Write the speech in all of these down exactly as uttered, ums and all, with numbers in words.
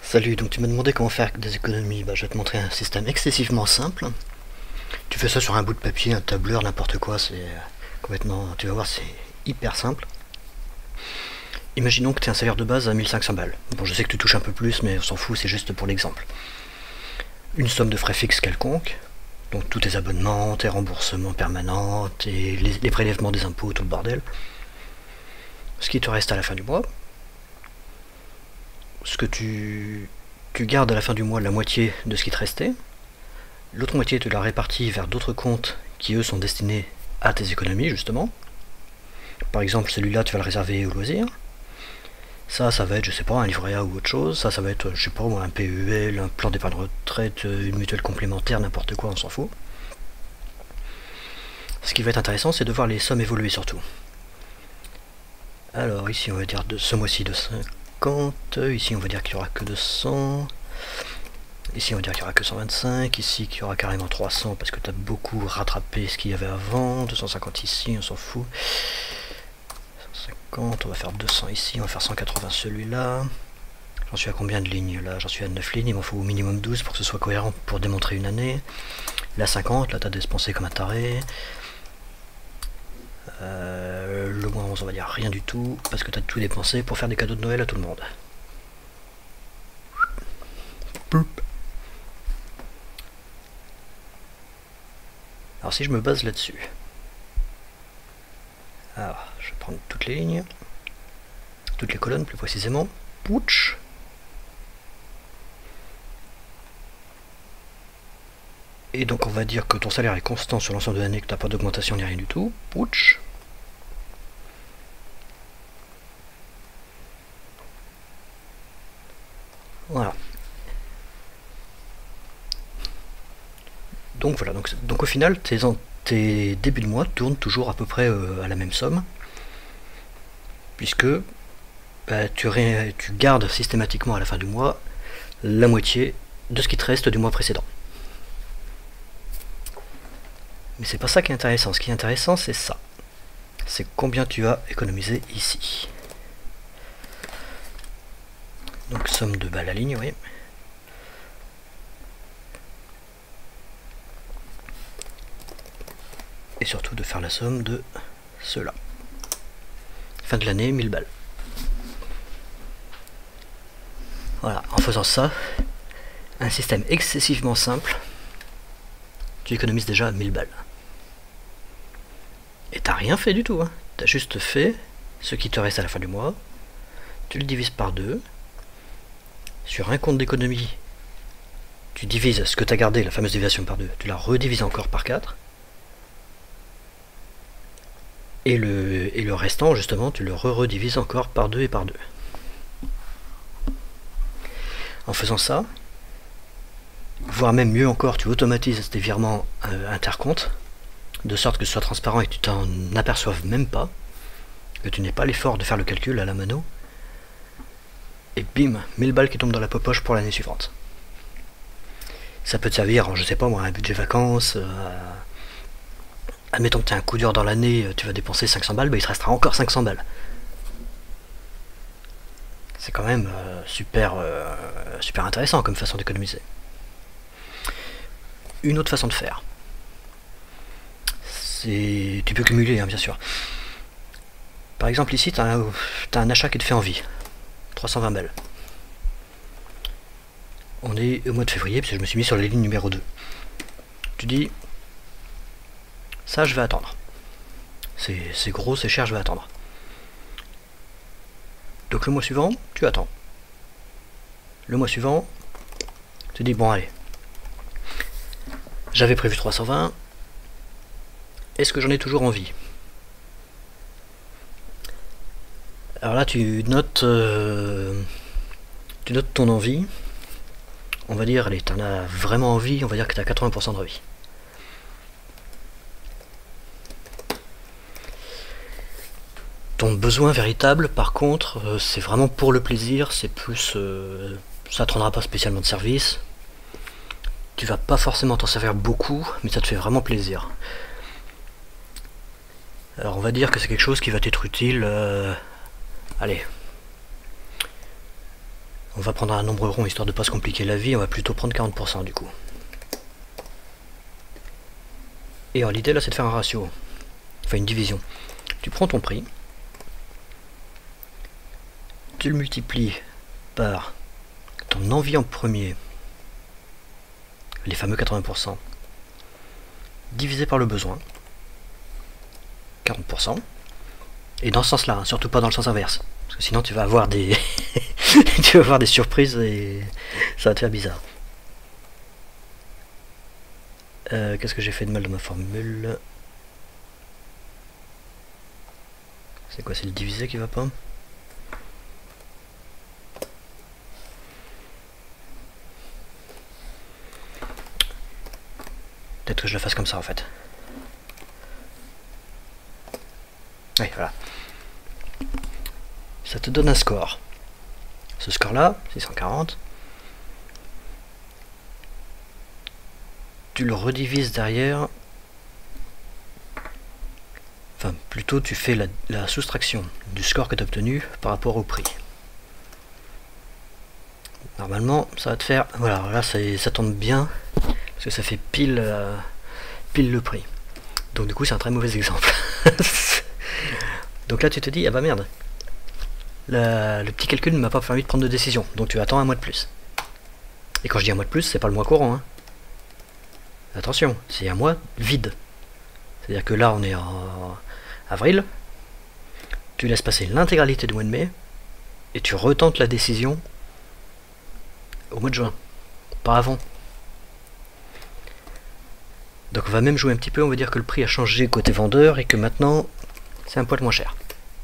Salut, donc tu m'as demandé comment faire des économies. Bah, je vais te montrer un système excessivement simple. Tu fais ça sur un bout de papier, un tableur, n'importe quoi, c'est complètement... Tu vas voir, c'est hyper simple. Imaginons que tu as un salaire de base à mille cinq cents balles. Bon, je sais que tu touches un peu plus, mais on s'en fout, c'est juste pour l'exemple. Une somme de frais fixes quelconque, donc tous tes abonnements, tes remboursements permanents, tes, les, les prélèvements des impôts, tout le bordel. Ce qui te reste à la fin du mois. Ce que tu, tu gardes à la fin du mois, la moitié de ce qui te restait. L'autre moitié, tu la répartis vers d'autres comptes qui, eux, sont destinés à tes économies, justement. Par exemple, celui-là, tu vas le réserver au loisir. Ça, ça va être, je sais pas, un livret A ou autre chose. Ça, ça va être, je sais pas, un P E L, un plan d'épargne retraite, une mutuelle complémentaire, n'importe quoi, on s'en fout. Ce qui va être intéressant, c'est de voir les sommes évoluer surtout. Alors, ici, on va dire de ce mois-ci de cinquante. Ici, on va dire qu'il n'y aura que deux cents. Ici, on va dire qu'il n'y aura que cent vingt-cinq. Ici, qu'il y aura carrément trois cents parce que tu as beaucoup rattrapé ce qu'il y avait avant. deux cent cinquante ici, on s'en fout. cent cinquante, on va faire deux cents ici, on va faire cent quatre-vingts celui-là. J'en suis à combien de lignes là? J'en suis à neuf lignes, il m'en faut au minimum douze pour que ce soit cohérent pour démontrer une année. Là, cinquante, là, tu as dépensé comme un taré. Euh, le mois onze, on va dire rien du tout parce que tu as tout dépensé pour faire des cadeaux de Noël à tout le monde. Poup. Alors si je me base là-dessus, alors je vais prendre toutes les lignes, toutes les colonnes plus précisément. Pouch. Et donc on va dire que ton salaire est constant sur l'ensemble de l'année, que tu n'as pas d'augmentation ni rien du tout. Pouch. Voilà. Donc voilà, donc, donc au final, tes, tes débuts de mois tournent toujours à peu près euh, à la même somme, puisque bah, tu, ré, tu gardes systématiquement à la fin du mois la moitié de ce qui te reste du mois précédent. Mais c'est pas ça qui est intéressant, ce qui est intéressant c'est ça. C'est combien tu as économisé ici. Donc somme de bas la ligne, oui. Et surtout de faire la somme de cela. Fin de l'année, mille balles. Voilà, en faisant ça, un système excessivement simple, tu économises déjà mille balles. Et t'as rien fait du tout, hein. T'as juste fait ce qui te reste à la fin du mois, tu le divises par deux, sur un compte d'économie, tu divises ce que tu as gardé, la fameuse division par deux, tu la redivises encore par quatre, et le, et le restant, justement, tu le re-redivises encore par deux et par deux. En faisant ça, voire même mieux encore, tu automatises tes virements euh, intercomptes, de sorte que ce soit transparent et que tu t'en aperçoives même pas, que tu n'aies pas l'effort de faire le calcul à la mano, et bim, mille balles qui tombent dans la poche pour l'année suivante. Ça peut te servir, je sais pas moi, un budget vacances, euh, admettons que tu as un coup dur dans l'année, tu vas dépenser cinq cents balles, bah il te restera encore cinq cents balles. C'est quand même euh, super, euh, super intéressant comme façon d'économiser. Une autre façon de faire, c'est... Tu peux cumuler, hein, bien sûr. Par exemple ici, tu as, as un achat qui te fait envie. trois cent vingt balles. On est au mois de février, parce que je me suis mis sur la ligne numéro deux. Tu dis, ça je vais attendre. C'est gros, c'est cher, je vais attendre. Donc le mois suivant, tu attends. Le mois suivant, tu dis, bon allez, j'avais prévu trois cent vingt, est-ce que j'en ai toujours envie? Alors là, tu notes, euh, tu notes ton envie. On va dire, allez, t'en as vraiment envie, on va dire que tu as quatre-vingts pour cent d'envie. Ton besoin véritable, par contre, euh, c'est vraiment pour le plaisir, c'est plus... Euh, ça ne te rendra pas spécialement de service. Tu vas pas forcément t'en servir beaucoup, mais ça te fait vraiment plaisir. Alors on va dire que c'est quelque chose qui va t'être utile... Euh, allez... on va prendre un nombre rond histoire de pas se compliquer la vie, on va plutôt prendre quarante pour cent du coup. Et alors l'idée là c'est de faire un ratio, enfin une division. Tu prends ton prix, tu le multiplies par ton envie en premier, les fameux quatre-vingts pour cent, divisé par le besoin, quarante pour cent, et dans ce sens là, hein, surtout pas dans le sens inverse, parce que sinon tu vas avoir des tu vas avoir des surprises et ça va te faire bizarre. Euh, Qu'est-ce que j'ai fait de mal dans ma formule? C'est quoi, c'est le divisé qui va pas? Peut-être que je le fasse comme ça en fait. Oui, voilà. Ça te donne un score. Ce score là, six cent quarante. Tu le redivises derrière. Enfin, plutôt tu fais la, la soustraction du score que tu as obtenu par rapport au prix. Normalement, ça va te faire... Voilà, là ça tombe bien, parce que ça fait pile, euh, pile le prix. Donc du coup, c'est un très mauvais exemple. Donc là, tu te dis, ah bah merde, la, le petit calcul ne m'a pas permis de prendre de décision, donc tu attends un mois de plus. Et quand je dis un mois de plus, c'est pas le mois courant, hein. Attention, c'est un mois vide. C'est-à-dire que là, on est en avril, tu laisses passer l'intégralité du mois de mai, et tu retentes la décision au mois de juin, pas avant. Donc on va même jouer un petit peu, on va dire que le prix a changé côté vendeur, et que maintenant, c'est un poil moins cher.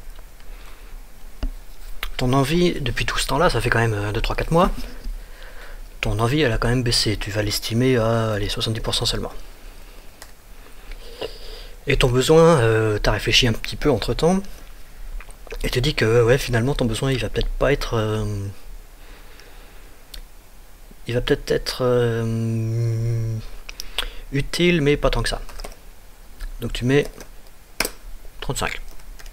Ton envie, depuis tout ce temps-là, ça fait quand même deux, trois, quatre mois, ton envie, elle a quand même baissé. Tu vas l'estimer à allez, soixante-dix pour cent seulement. Et ton besoin, euh, tu as réfléchi un petit peu entre-temps, et te dis que ouais, finalement, ton besoin, il va peut-être pas être... Euh, il va peut-être être, euh, utile, mais pas tant que ça. Donc tu mets trente-cinq.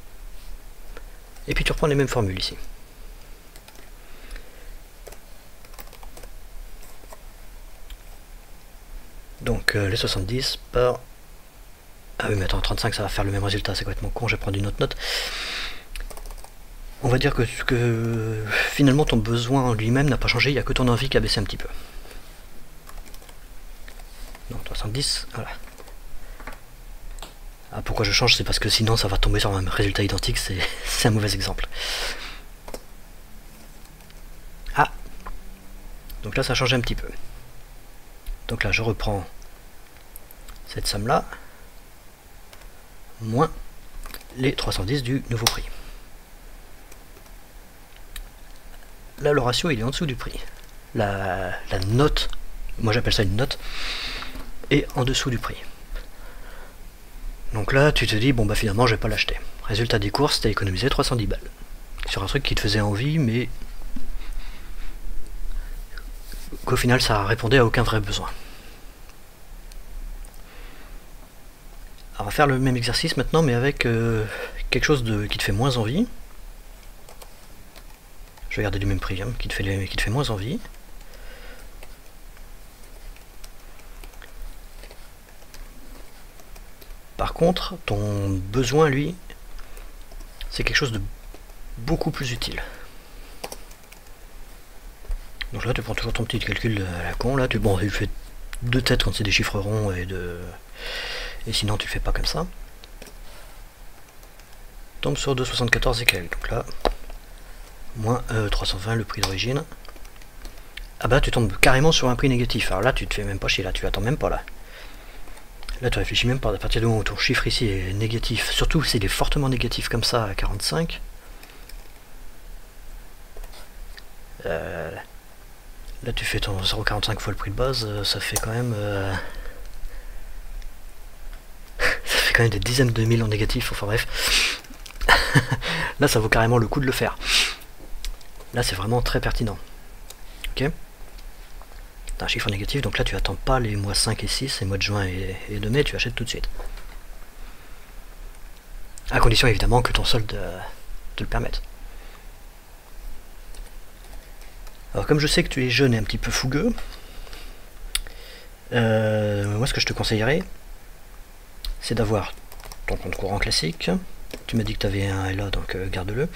Et puis tu reprends les mêmes formules ici. Donc euh, les soixante-dix par... Ah oui mais attends, trente-cinq ça va faire le même résultat, c'est complètement con, je vais prendre une autre note. On va dire que, que finalement ton besoin en lui-même n'a pas changé, il n'y a que ton envie qui a baissé un petit peu. Donc soixante-dix, voilà. Ah, pourquoi je change, c'est parce que sinon ça va tomber sur un résultat identique, c'est un mauvais exemple. Ah, donc là ça a changé un petit peu. Donc là je reprends cette somme là, moins les trois cent dix du nouveau prix. Là le ratio il est en dessous du prix. La, la note, moi j'appelle ça une note, est en dessous du prix. Donc là tu te dis bon bah finalement je vais pas l'acheter. Résultat des courses, t'as économisé trois cent dix balles. Sur un truc qui te faisait envie mais qu'au final ça répondait à aucun vrai besoin. Alors, on va faire le même exercice maintenant mais avec euh, quelque chose de, qui te fait moins envie. Je vais garder du même prix, hein, qui, te fait les, qui te fait moins envie. Par contre, ton besoin, lui, c'est quelque chose de beaucoup plus utile. Donc là, tu prends toujours ton petit calcul à la con. Là, tu, bon, tu fais deux têtes quand c'est des chiffres ronds et de, et sinon tu le fais pas comme ça. Tombe sur deux virgule soixante-quatorze et quelques. Donc là, moins euh, trois cent vingt le prix d'origine. Ah bah tu tombes carrément sur un prix négatif. Alors là, tu te fais même pas chier. Là, tu attends même pas là. Là, tu réfléchis même pas. À partir du moment où ton chiffre ici est négatif, surtout s'il est fortement négatif comme ça à quarante-cinq. Euh, là, tu fais ton zéro virgule quarante-cinq fois le prix de base. Ça fait quand même. Euh, ça fait quand même des dizaines de mille en négatif. Enfin bref. Là, ça vaut carrément le coup de le faire. Là, c'est vraiment très pertinent. Ok. T'as un chiffre négatif, donc là tu attends pas les mois cinq et six, les mois de juin et, et de mai, tu achètes tout de suite. À condition évidemment que ton solde euh, te le permette. Alors comme je sais que tu es jeune et un petit peu fougueux, euh, moi ce que je te conseillerais, c'est d'avoir ton compte courant classique. Tu m'as dit que tu avais un L A, donc euh, garde-le.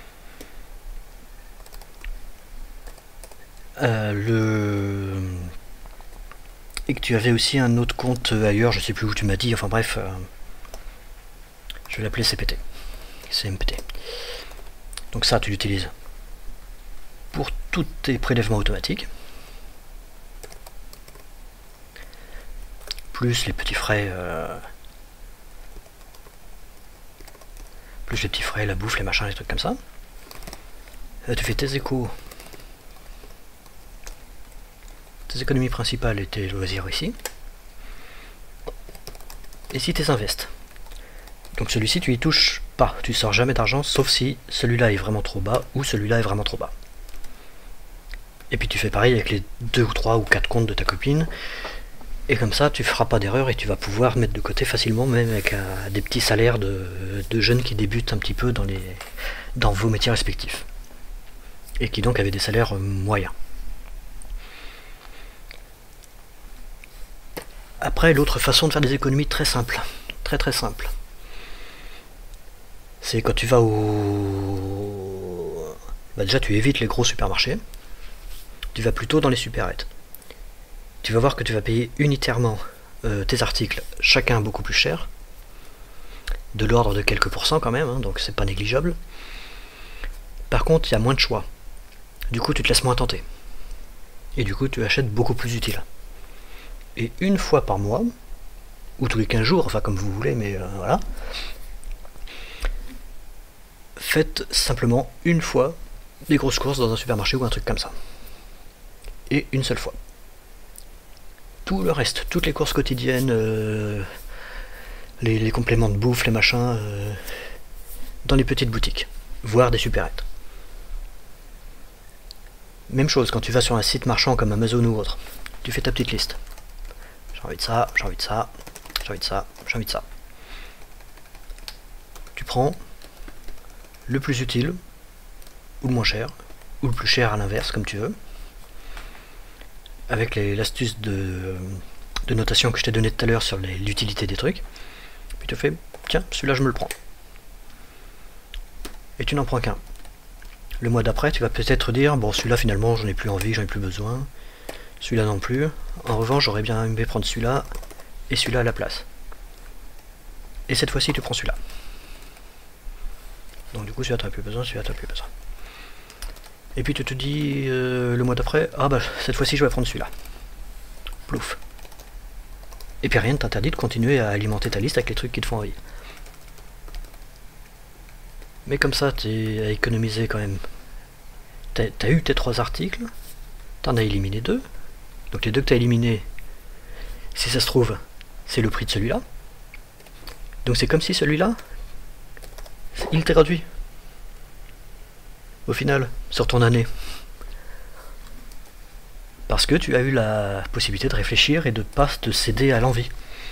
Euh, le... Et que tu avais aussi un autre compte ailleurs, je sais plus où tu m'as dit, enfin bref, euh, je vais l'appeler C P T, C M P T. Donc ça tu l'utilises pour tous tes prélèvements automatiques, plus les petits frais, euh, plus les petits frais, la bouffe, les machins, les trucs comme ça. Euh, tu fais tes échos, tes économies principales et tes loisirs ici. Et si tes invests. Donc celui-ci tu y touches pas, tu sors jamais d'argent sauf si celui-là est vraiment trop bas ou celui-là est vraiment trop bas. Et puis tu fais pareil avec les deux ou trois ou quatre comptes de ta copine. Et comme ça tu feras pas d'erreur et tu vas pouvoir mettre de côté facilement, même avec euh, des petits salaires de, de jeunes qui débutent un petit peu dans, les, dans vos métiers respectifs. Et qui donc avaient des salaires euh, moyens. Après, l'autre façon de faire des économies très simple, très très simple, c'est quand tu vas au... Bah déjà tu évites les gros supermarchés, tu vas plutôt dans les supérettes. Tu vas voir que tu vas payer unitairement euh, tes articles, chacun beaucoup plus cher, de l'ordre de quelques pourcents quand même, hein, donc c'est pas négligeable. Par contre, il y a moins de choix, du coup tu te laisses moins tenter, et du coup tu achètes beaucoup plus utile. Et une fois par mois, ou tous les quinze jours, enfin comme vous voulez, mais euh, voilà, faites simplement une fois des grosses courses dans un supermarché ou un truc comme ça. Et une seule fois. Tout le reste, toutes les courses quotidiennes, euh, les, les compléments de bouffe, les machins, euh, dans les petites boutiques, voire des supérettes. Même chose, quand tu vas sur un site marchand comme Amazon ou autre, tu fais ta petite liste. J'ai envie de ça, j'ai envie de ça, j'ai envie de ça, j'ai envie de ça. Tu prends le plus utile, ou le moins cher, ou le plus cher à l'inverse, comme tu veux, avec l'astuce de, de notation que je t'ai donné tout à l'heure sur l'utilité des trucs. Puis tu fais, tiens, celui-là je me le prends. Et tu n'en prends qu'un. Le mois d'après, tu vas peut-être dire, bon celui-là finalement j'en ai plus envie, j'en ai plus besoin. Celui-là non plus. En revanche, j'aurais bien aimé prendre celui-là et celui-là à la place. Et cette fois-ci, tu prends celui-là. Donc du coup, celui-là, tu n'as plus besoin, celui-là, tu n'as plus besoin. Et puis tu te dis, euh, le mois d'après, ah bah cette fois-ci, je vais prendre celui-là. Plouf. Et puis rien ne t'interdit de continuer à alimenter ta liste avec les trucs qui te font envie. Mais comme ça, tu es à économiser quand même. T'as as eu tes trois articles, t'en as éliminé deux. Donc les deux que tu as éliminés, si ça se trouve, c'est le prix de celui-là. Donc c'est comme si celui-là, il t'est réduit. Au final, sur ton année. Parce que tu as eu la possibilité de réfléchir et de ne pas te céder à l'envie.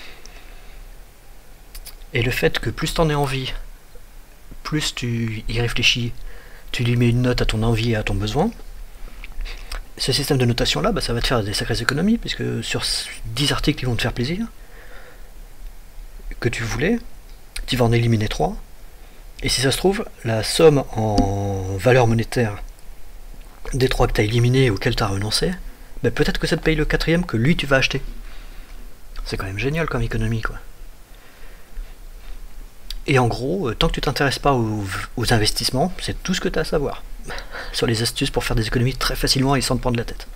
Et le fait que plus t'en aies envie, plus tu y réfléchis, tu lui mets une note à ton envie et à ton besoin, ce système de notation là, bah, ça va te faire des sacrées économies, puisque sur dix articles qui vont te faire plaisir, que tu voulais, tu vas en éliminer trois, et si ça se trouve, la somme en valeur monétaire des trois que tu as éliminés et auxquels tu as renoncé, bah, peut-être que ça te paye le quatrième que lui tu vas acheter. C'est quand même génial comme économie, quoi. Et en gros, tant que tu t'intéresses pas aux, aux investissements, c'est tout ce que tu as à savoir sur les astuces pour faire des économies très facilement et sans te prendre la tête.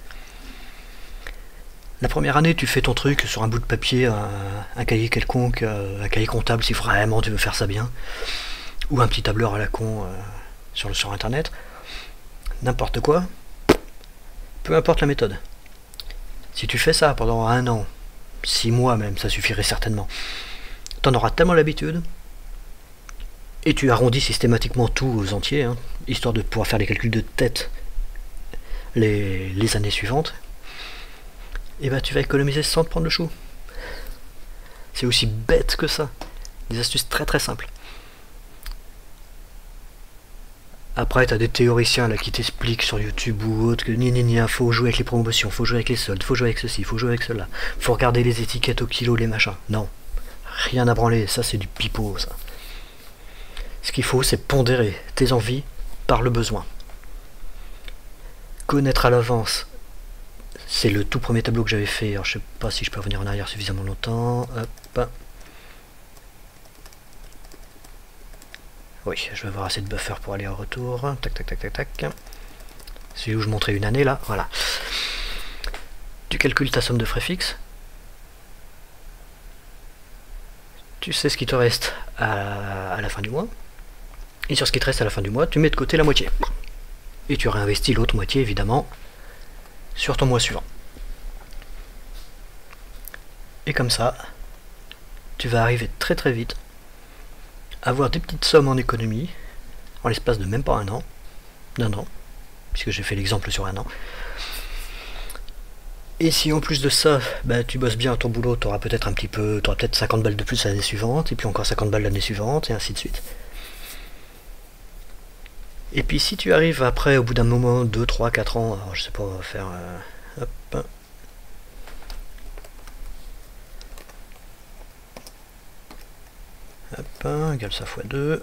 La première année, tu fais ton truc sur un bout de papier, un, un cahier quelconque, un cahier comptable si vraiment tu veux faire ça bien, ou un petit tableur à la con euh, sur, le, sur internet, n'importe quoi, peu importe la méthode. Si tu fais ça pendant un an, six mois même, ça suffirait certainement, t'en auras tellement l'habitude. Et tu arrondis systématiquement tout aux entiers, hein, histoire de pouvoir faire les calculs de tête les, les années suivantes. Et bah tu vas économiser sans te prendre le chou. C'est aussi bête que ça. Des astuces très très simples. Après, t'as des théoriciens là qui t'expliquent sur YouTube ou autre que ni ni ni, faut jouer avec les promotions, faut jouer avec les soldes, faut jouer avec ceci, faut jouer avec cela, faut regarder les étiquettes au kilo, les machins. Non, rien à branler, ça c'est du pipeau ça. Ce qu'il faut, c'est pondérer tes envies par le besoin. Connaître à l'avance, c'est le tout premier tableau que j'avais fait. Alors je sais pas si je peux revenir en arrière suffisamment longtemps. Hop. Oui, je vais avoir assez de buffer pour aller au retour. Tac, tac, tac, tac, tac. Celui où je montrais une année, là, voilà. Tu calcules ta somme de frais fixes. Tu sais ce qui te reste à, à la fin du mois. Et sur ce qui te reste à la fin du mois, tu mets de côté la moitié. Et tu réinvestis l'autre moitié, évidemment, sur ton mois suivant. Et comme ça, tu vas arriver très très vite avoir des petites sommes en économie en l'espace de même pas un an, d'un an, puisque j'ai fait l'exemple sur un an. Et si en plus de ça, bah, tu bosses bien à ton boulot, tu auras peut-être un petit peu, tu auras peut-être cinquante balles de plus l'année suivante, et puis encore cinquante balles l'année suivante, et ainsi de suite. Et puis si tu arrives après, au bout d'un moment, deux, trois, quatre ans, alors je sais pas, on va faire... Euh, hop, Hop, égale ça fois deux.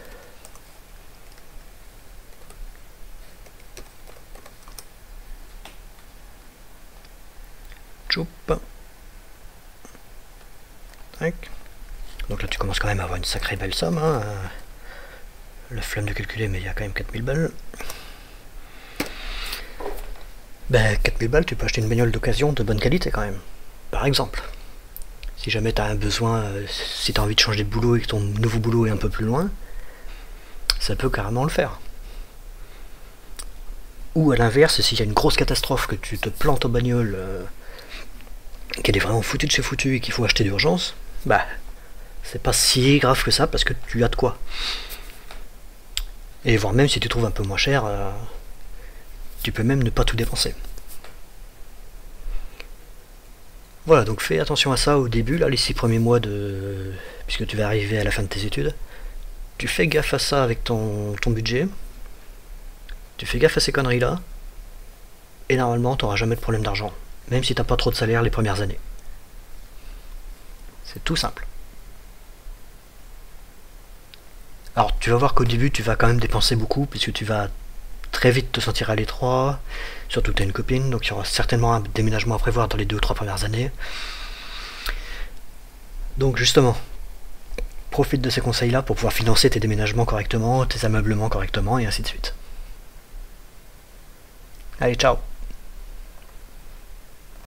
Choup. Tac. Donc là tu commences quand même à avoir une sacrée belle somme. Hein. La flemme de calculer, mais il y a quand même quatre mille balles. Ben quatre mille balles, tu peux acheter une bagnole d'occasion de bonne qualité quand même. Par exemple. Si jamais tu as un besoin, euh, si tu as envie de changer de boulot et que ton nouveau boulot est un peu plus loin, ça peut carrément le faire. Ou à l'inverse, s'il y a une grosse catastrophe, que tu te plantes en bagnole, euh, qu'elle est vraiment foutue de chez foutue et qu'il faut acheter d'urgence, bah, c'est pas si grave que ça parce que tu as de quoi. Et voire même si tu trouves un peu moins cher, euh, tu peux même ne pas tout dépenser. Voilà, donc fais attention à ça au début, là, les six premiers mois de... puisque tu vas arriver à la fin de tes études. Tu fais gaffe à ça avec ton, ton budget. Tu fais gaffe à ces conneries-là. Et normalement, tu n'auras jamais de problème d'argent. Même si tu n'as pas trop de salaire les premières années. C'est tout simple. Alors, tu vas voir qu'au début, tu vas quand même dépenser beaucoup, puisque tu vas très vite te sentir à l'étroit, surtout que tu as une copine, donc il y aura certainement un déménagement à prévoir dans les deux ou trois premières années. Donc justement, profite de ces conseils-là pour pouvoir financer tes déménagements correctement, tes ameublements correctement, et ainsi de suite. Allez, ciao!